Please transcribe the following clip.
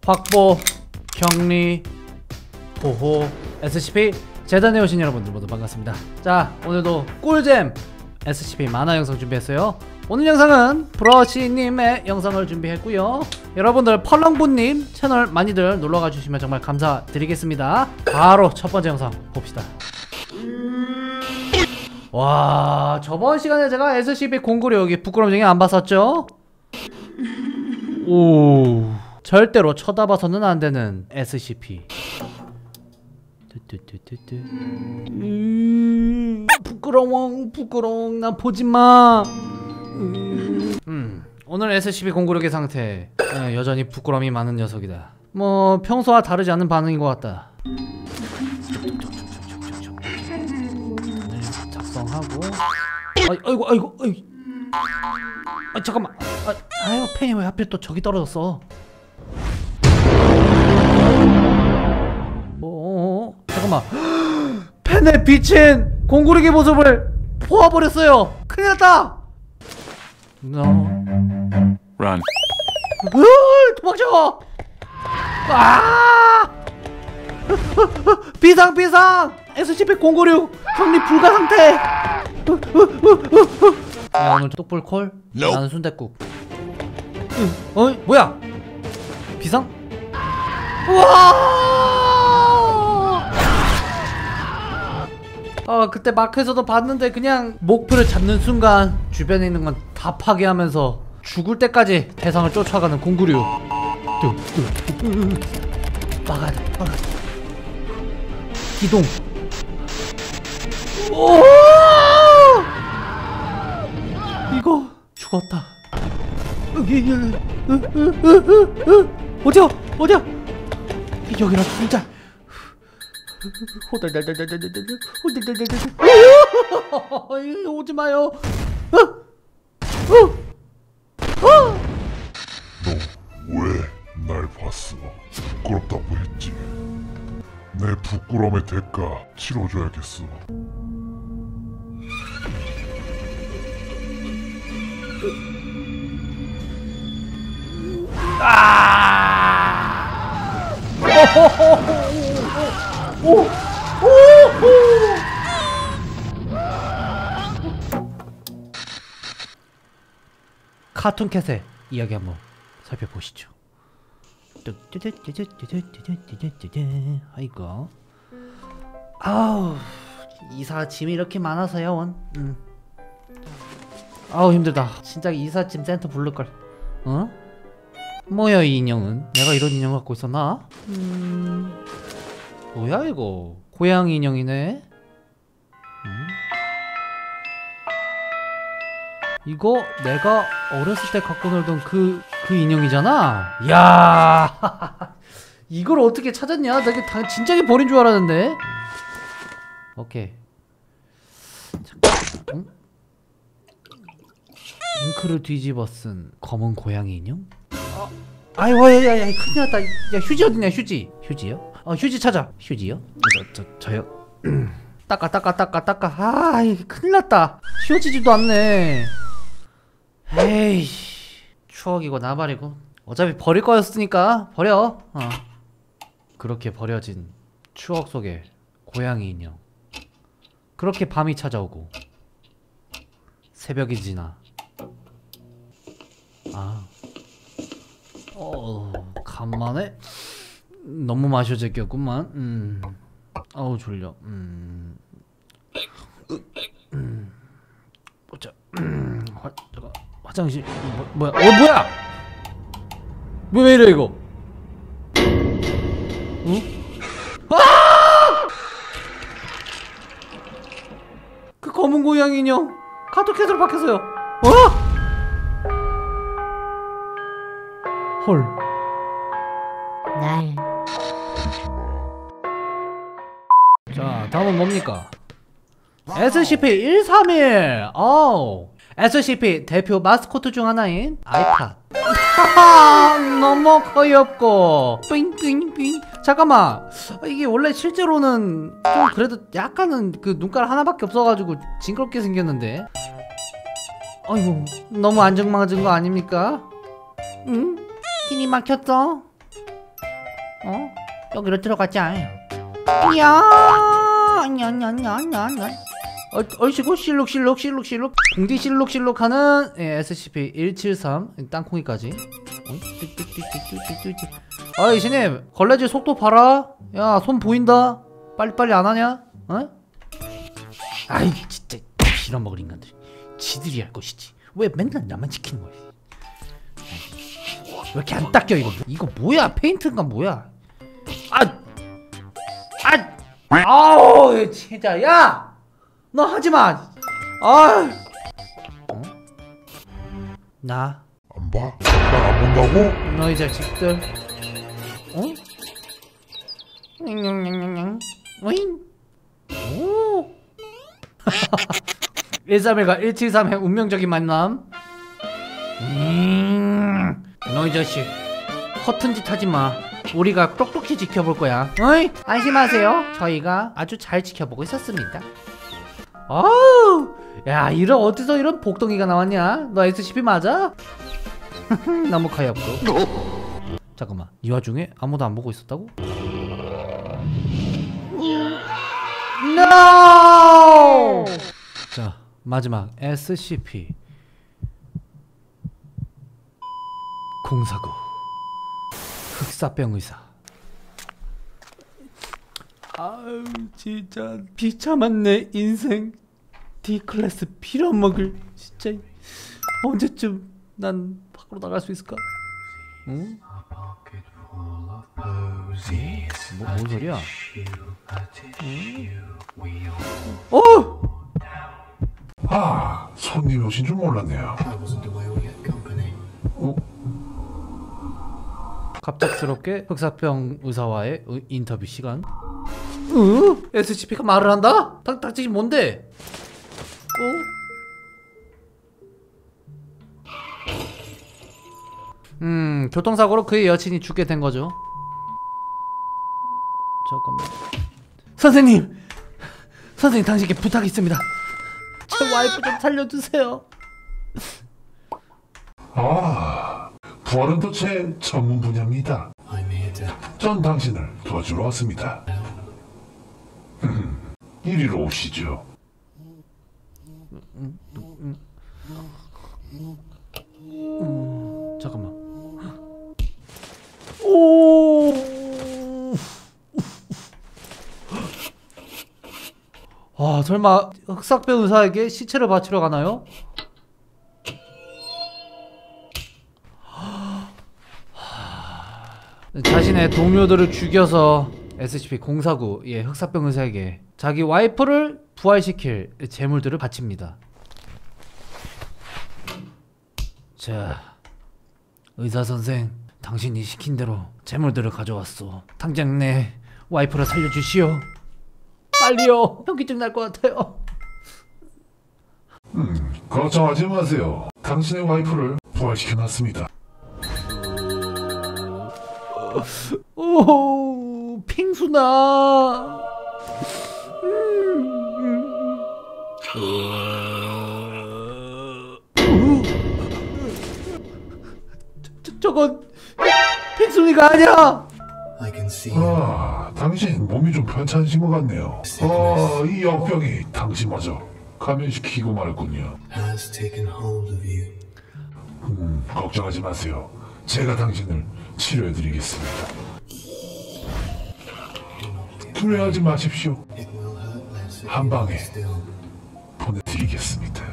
확보, 격리, 보호, SCP 재단에 오신 여러분들 모두 반갑습니다. 자, 오늘도 꿀잼 SCP 만화 영상 준비했어요. 오늘 영상은 브러쉬님의 영상을 준비했고요. 여러분들 펄렁부님 채널 많이들 놀러가 주시면 정말 감사드리겠습니다. 바로 첫 번째 영상 봅시다. 와, 저번 시간에 제가 SCP-096이 부끄럼쟁이 안 봤었죠? 오, 절대로 쳐다봐서는 안 되는 SCP. 부끄러워 나 보지마. 오늘 SCP-096의 상태 여전히 부끄러움이 많은 녀석이다. 뭐 평소와 다르지 않은 반응인 것 같다. 작성하고 아이고 잠깐만. 아유, 펜이 왜 하필 또 저기 떨어졌어. 잠깐만. 펜에 비친 096의 모습을 보아버렸어요. 큰일났다. Run. 도망쳐. 비상 SCP-096 격리 불가 상태. 야, 오늘 똑불콜? 나는 순댓국. 뭐야? 비상? 우와! 그때 마크에서도 봤는데 그냥 목표를 잡는 순간 주변에 있는 건 다 파괴하면서 죽을 때까지 대상을 쫓아가는 096. 막아야 돼. 기동. 오! 이거 죽었다. 어디야? 여기라 진짜. 오지 마요. 너 왜 날 봤어? 부끄럽다고 했지. 내 부끄러움의 대가 치러줘야겠어. 카툰캣의 이야기 한번 살펴보시죠. 아이고. 아우, 이사 짐이 이렇게 많아서요 원. 아우 힘들다. 진짜 이사 짐 센터 부를걸. 뭐야 이 인형은? 내가 이런 인형 갖고 있었나? 뭐야 이거? 고양이 인형이네? 이거 내가 어렸을 때 갖고 놀던 그 인형이잖아? 이야. 이걸 어떻게 찾았냐? 나 진작에 버린 줄 알았는데. 오케이. 잠깐. 잉크를 뒤집어 쓴 검은 고양이 인형? 아이고, 야, 큰일 났다. 야, 휴지 어딨냐, 휴지? 휴지요? 휴지 찾아. 휴지요? 저요? 닦아. 큰일 났다. 쉬워지지도 않네. 에이, 추억이고 나발이고. 어차피 버릴 거였으니까 버려. 그렇게 버려진 추억 속에 고양이 인형. 그렇게 밤이 찾아오고 새벽이 지나. 간만에 너무 마셔제꼈구만. 아우 졸려. 보자. 화장실. 뭐야? 뭐야? 왜 이래 이거? 그 검은 고양이 인형 카톡캣으로 바뀌었어요. 헐. 날. 자, 다음은 뭡니까? SCP-131. SCP 대표 마스코트 중 하나인 아이팟. 너무 귀엽고 삥삥삥. 잠깐만, 이게 원래 실제로는 좀 그래도 약간은 그 눈깔 하나밖에 없어가지고 징그럽게 생겼는데. 아이고, 너무 안정맞은 거 아닙니까? 응? 끼니 막혔어? 여기로 들어가자. 얼씨구 실룩실룩 공디 실룩실룩하는 SCP-173 땅콩이까지. 아이 신입 걸레질 속도 봐라. 야 손 보인다. 빨리빨리 안 하냐? 아이 진짜 빌어먹을 인간들. 지들이 할 것이지 왜 맨날 나만 지키는 거야. 왜 이렇게 안 닦여 이거 뭐야 페인트인가 뭐야. 아우 진짜 야 너 하지마. 나 안 봐? 나 안 본다고? 너희 자식들. 오 131과 173의 운명적인 만남. 너희 자식 허튼 짓 하지마. 우리가 똑똑히 지켜볼 거야. 어이 안심하세요. 저희가 아주 잘 지켜보고 있었습니다. 아우 야 이런 어디서 이런 복덩이가 나왔냐. 너 SCP 맞아? 너무 가엾고. 잠깐만 이 와중에 아무도 안 보고 있었다고? NO! 자 마지막 SCP 049 흑사병 의사. 아유 진짜 비참한 내 인생. D클래스 빌어먹을. 진짜 언제쯤 난 밖으로 나갈 수 있을까? 응? 뭔 소리야? 손님이 오신 줄 몰랐네요. 갑작스럽게 흑사병 의사와의 인터뷰 시간. SCP가 말을 한다? 닥치기 뭔데? 교통사고로 그의 여친이 죽게 된 거죠. 잠깐만. 선생님 당신께 부탁이 있습니다. 제 와이프 좀 살려주세요. 부활은 또 제 전문 분야입니다. 전 당신을 도와주러 왔습니다. 이리로 오시죠. 잠깐만. 오. 설마 흑사병 의사에게 시체를 바치러 가나요? 자신의 동료들을 죽여서 SCP-049 흑사병 의사에게 자기 와이프를 부활시킬 재물들을 바칩니다. 자, 의사 선생, 당신이 시킨 대로 재물들을 가져왔소. 당장 내 와이프를 살려주시오. 빨리요. 현기증 날 것 같아요. 걱정하지 마세요. 당신의 와이프를 부활시켜놨습니다. 오, 핑수나. 저건 핑순이가 아니야. 당신 몸이 좀 편찮으신 것 같네요. 이 역병이 당신마저 감염시키고 말군요. 걱정하지 마세요. 제가 당신을 치료해드리겠습니다. 두려워하지 마십시오. 한 방에 보내드리겠습니다.